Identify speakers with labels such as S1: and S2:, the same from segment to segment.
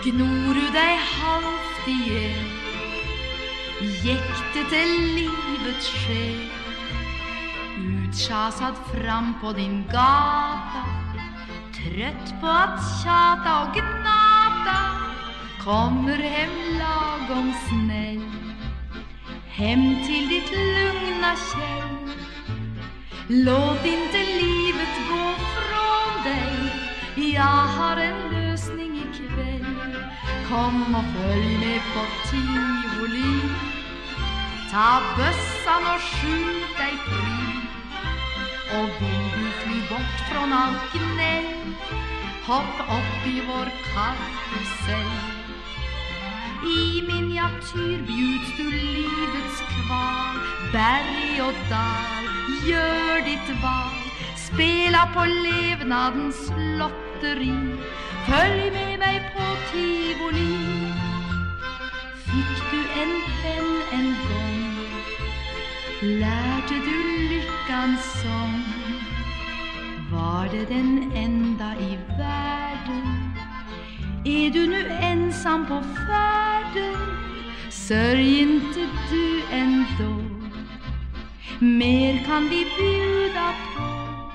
S1: Gnor du dig halvt ihjäl, jäkte till livets själ, utschasad fram på din gata, trött på att tjata och gnata, kommer hem lagom snäll, hem till ditt lugna käll. Låt inte livet gå från dig, jag har en lösning ikväll. Kom och följ med på tivoli, ta bössan och skjut dig fri. Och vill du fly bort från allt gnäll, hopp upp i vår karusell. I miniatyr bjuds du livets kval, berg och dal, gör ditt val. Spela på levnadens lotteri, följ med mig på tivoli. Fick du en pen en gång, lärde du lyckans sång. Var det den enda i världen? Är du nu ensam på färden? Sörj inte du ändå, mer kan vi bjuda på.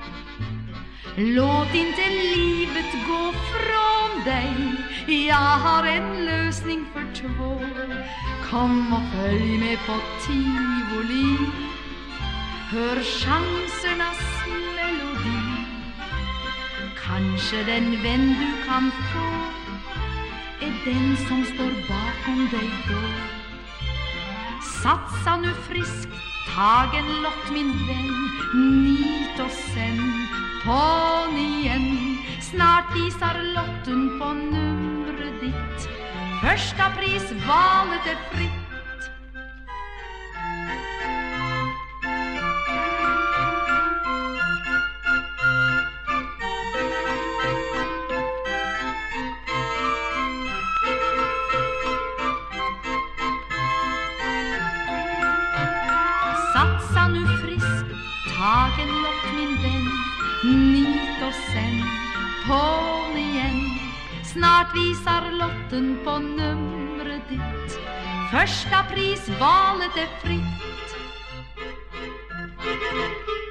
S1: Låt inte livet gå från dig, jag har en lösning för två. Kom och följ med på tivoli, hör chansernas melodi. Kanske den vän du kan få är den som står bakom dig då. Satsa nu friskt, tag en lott min vän, nit och sen på igen. Snart visar lotten på numret ditt, första pris, valet är fritt. Satsa nu friskt, tag en lott min vän, nit och sen på igen. Snart visar lotten på numret ditt, första pris, valet är fritt.